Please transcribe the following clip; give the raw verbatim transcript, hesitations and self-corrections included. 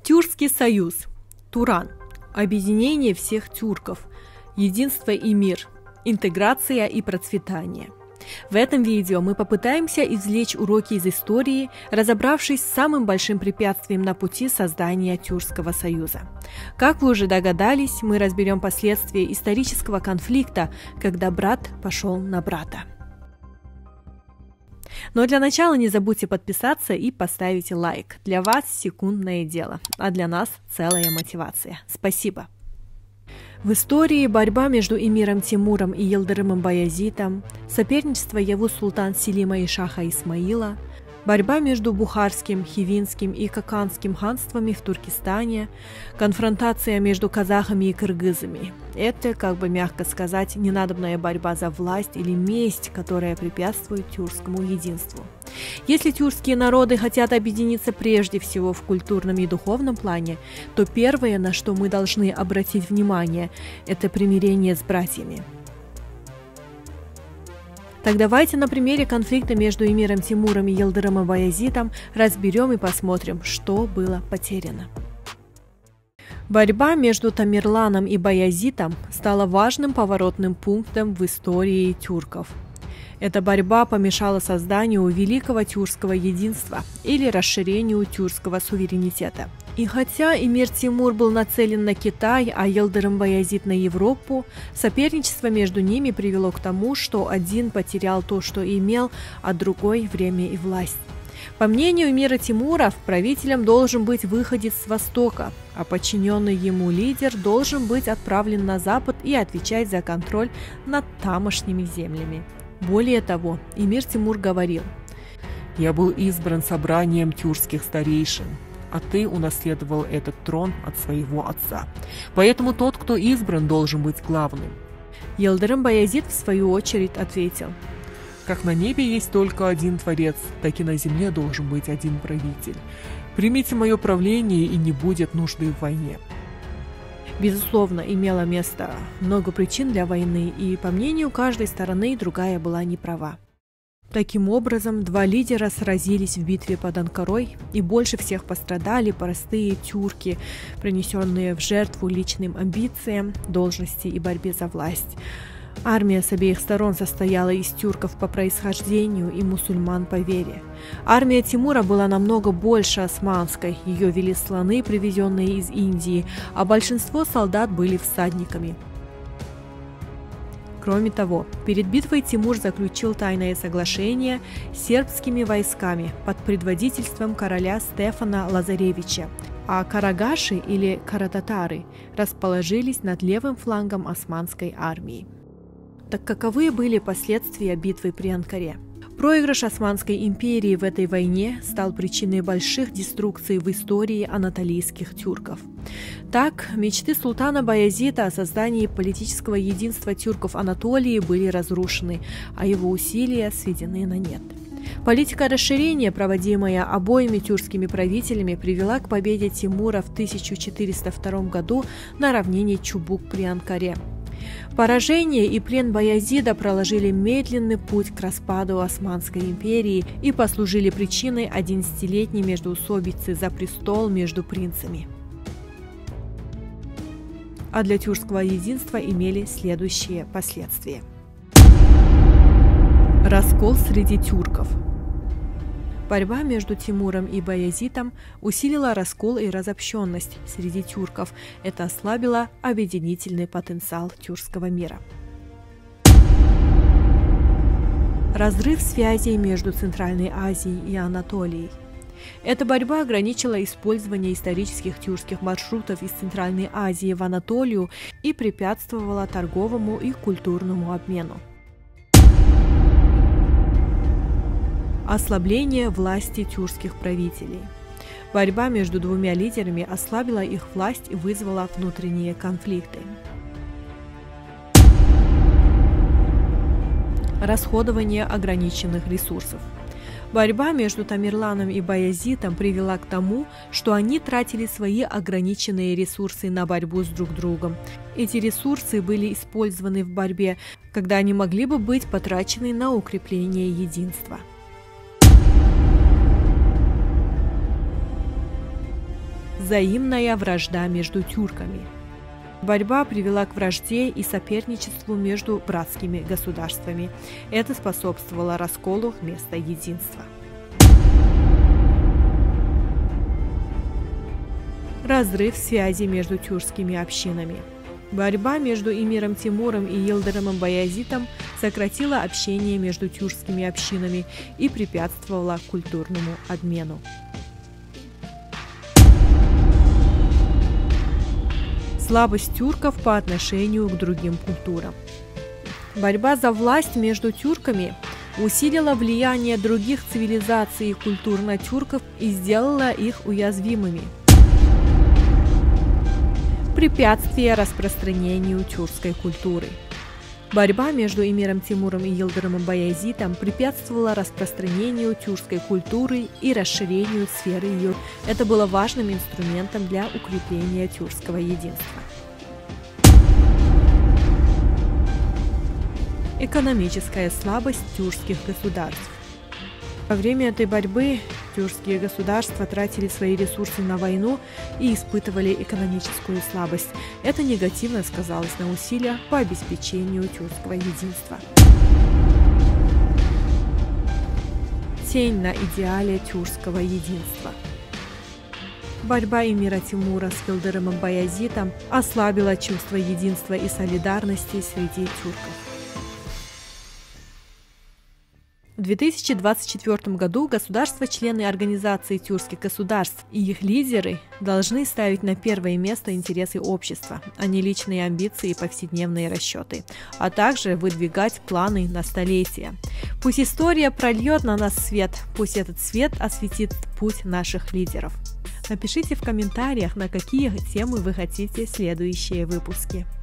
Тюркский союз. Туран. Объединение всех тюрков. Единство и мир. Интеграция и процветание. В этом видео мы попытаемся извлечь уроки из истории, разобравшись с самым большим препятствием на пути создания Тюркского союза. Как вы уже догадались, мы разберем последствия исторического конфликта, когда брат пошел на брата. Но для начала не забудьте подписаться и поставить лайк. Для вас секундное дело, а для нас целая мотивация. Спасибо! В истории борьба между эмиром Тимуром и Йылдырымом Баязитом, соперничество Явuz Султан Селима и Шаха Исмаила, борьба между Бухарским, Хивинским и Каканским ханствами в Туркестане, конфронтация между казахами и кыргызами. Это, как бы мягко сказать, ненадобная борьба за власть или месть, которая препятствует тюркскому единству. Если тюркские народы хотят объединиться прежде всего в культурном и духовном плане, то первое, на что мы должны обратить внимание, это примирение с братьями. Так давайте на примере конфликта между эмиром Тимуром и Йылдырымом Баязитом разберем и посмотрим, что было потеряно. Борьба между Тамерланом и Баязитом стала важным поворотным пунктом в истории тюрков. Эта борьба помешала созданию великого тюркского единства или расширению тюркского суверенитета. И хотя эмир Тимур был нацелен на Китай, а Йылдырым Баязит на Европу, соперничество между ними привело к тому, что один потерял то, что имел, а другой – время и власть. По мнению эмира Тимура, правителем должен быть выходец с Востока, а подчиненный ему лидер должен быть отправлен на Запад и отвечать за контроль над тамошними землями. Более того, эмир Тимур говорил: «Я был избран собранием тюркских старейшин, а ты унаследовал этот трон от своего отца. Поэтому тот, кто избран, должен быть главным». Йылдырым Баязит, в свою очередь, ответил: «Как на небе есть только один Творец, так и на земле должен быть один правитель. Примите мое правление, и не будет нужды в войне». Безусловно, имело место много причин для войны, и, по мнению каждой стороны, другая была не права. Таким образом, два лидера сразились в битве под Анкарой, и больше всех пострадали простые тюрки, принесенные в жертву личным амбициям, должности и борьбе за власть. Армия с обеих сторон состояла из тюрков по происхождению и мусульман по вере. Армия Тимура была намного больше османской, ее вели слоны, привезенные из Индии, а большинство солдат были всадниками. Кроме того, перед битвой Тимур заключил тайное соглашение с сербскими войсками под предводительством короля Стефана Лазаревича, а карагаши или карататары расположились над левым флангом османской армии. Так каковы были последствия битвы при Анкаре? Проигрыш Османской империи в этой войне стал причиной больших деструкций в истории анатолийских тюрков. Так, мечты султана Баязита о создании политического единства тюрков Анатолии были разрушены, а его усилия сведены на нет. Политика расширения, проводимая обоими тюркскими правителями, привела к победе Тимура в тысяча четыреста втором году на равнине Чубук при Анкаре. Поражение и плен Баязида проложили медленный путь к распаду Османской империи и послужили причиной одиннадцатилетней междоусобицы за престол между принцами. А для тюркского единства имели следующие последствия. Раскол среди тюрков. Борьба между Тимуром и Баязитом усилила раскол и разобщенность среди тюрков. Это ослабило объединительный потенциал тюркского мира. Разрыв связей между Центральной Азией и Анатолией. Эта борьба ограничила использование исторических тюркских маршрутов из Центральной Азии в Анатолию и препятствовала торговому и культурному обмену. Ослабление власти тюркских правителей. Борьба между двумя лидерами ослабила их власть и вызвала внутренние конфликты. Расходование ограниченных ресурсов. Борьба между Тамерланом и Баязитом привела к тому, что они тратили свои ограниченные ресурсы на борьбу с друг другом. Эти ресурсы были использованы в борьбе, когда они могли бы быть потрачены на укрепление единства. взаимная вражда между тюрками. Борьба привела к вражде и соперничеству между братскими государствами. Это способствовало расколу вместо единства. Разрыв связи между тюркскими общинами. Борьба между эмиром Тимуром и Йылдырымом Баязитом сократила общение между тюркскими общинами и препятствовала культурному обмену. Слабость тюрков по отношению к другим культурам. Борьба за власть между тюрками усилила влияние других цивилизаций и культур на тюрков и сделала их уязвимыми. Препятствие распространению тюркской культуры. Борьба между эмиром Тимуром и Йылдырымом Баязитом препятствовала распространению тюркской культуры и расширению сферы ее. Это было важным инструментом для укрепления тюркского единства. Экономическая слабость тюркских государств. Во время этой борьбы тюркские государства тратили свои ресурсы на войну и испытывали экономическую слабость. Это негативно сказалось на усилиях по обеспечению тюркского единства. Тень на идеале тюркского единства. Борьба эмира Тимура с Йылдырымом Баязитом ослабила чувство единства и солидарности среди тюрков. В две тысячи двадцать четвёртом году государства-члены Организации тюркских государств и их лидеры должны ставить на первое место интересы общества, а не личные амбиции и повседневные расчеты, а также выдвигать планы на столетия. Пусть история прольет на нас свет, пусть этот свет осветит путь наших лидеров. Напишите в комментариях, на какие темы вы хотите следующие выпуски.